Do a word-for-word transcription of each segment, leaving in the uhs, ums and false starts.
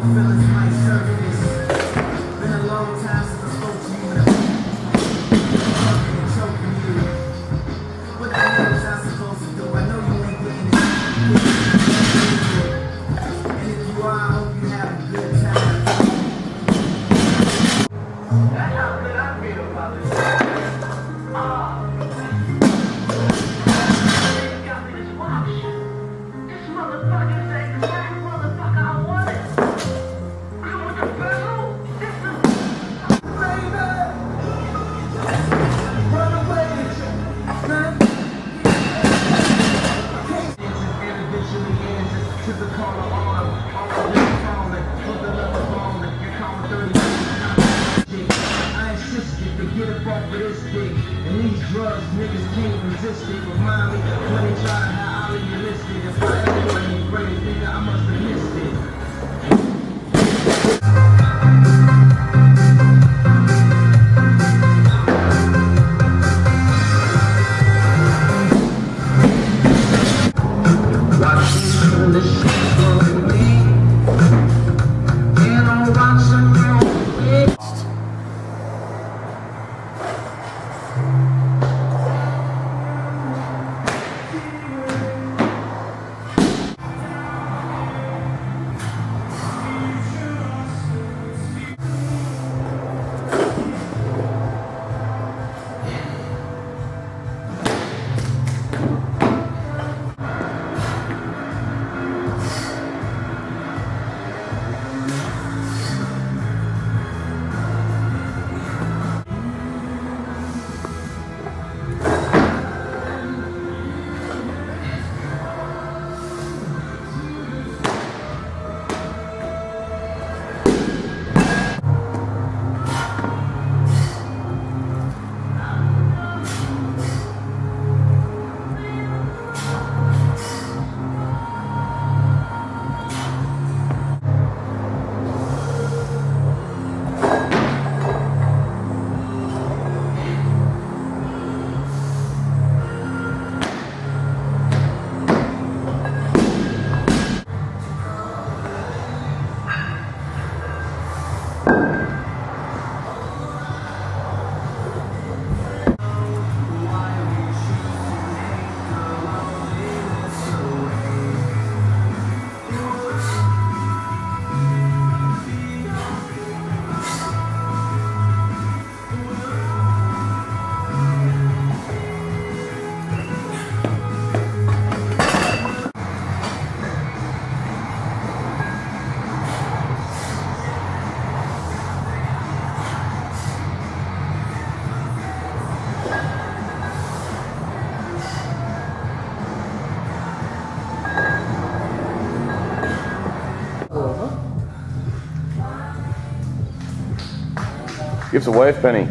Feelings might surface. Been a long time since I spoke to you. And choking you. What the hell was I supposed to do? I know you ain't getting it. And if you are, I hope you have a good time. That's how good I feel about this. Ah. You got me this watch. This motherfucker is the exact motherfucker I wanted. I want the bezel. This is baby. Run away. Individually answer to the call of arm. Always falling. Put the love of falling. You're calling thirty. I insisted to get up off of this dick. And these drugs, niggas can't resist it. Remind me when they tried how I realistic. If I ever ain't great, nigga, I must have missed it. Watching the shit on me. And I'm watching you. Give us a wave, Penny.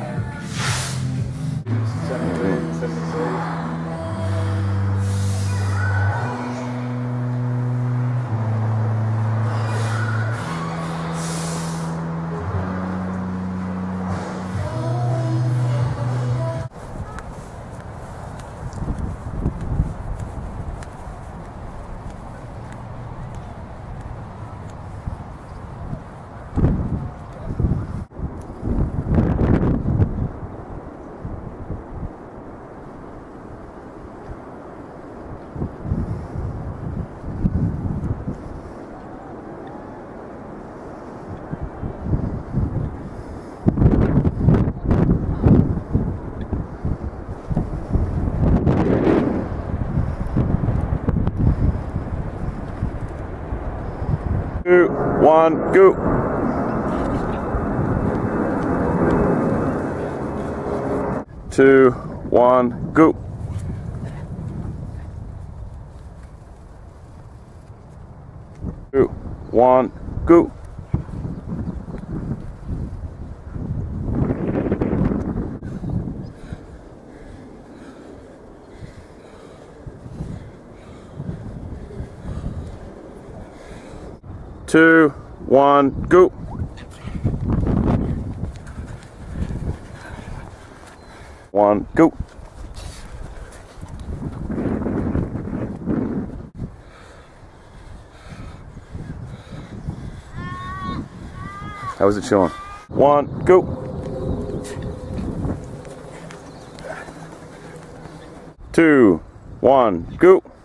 Two, one, go. Two, one, go. Two, one, go. Two, one, go. One, go. How was it chilling? One, go. Two, one, go.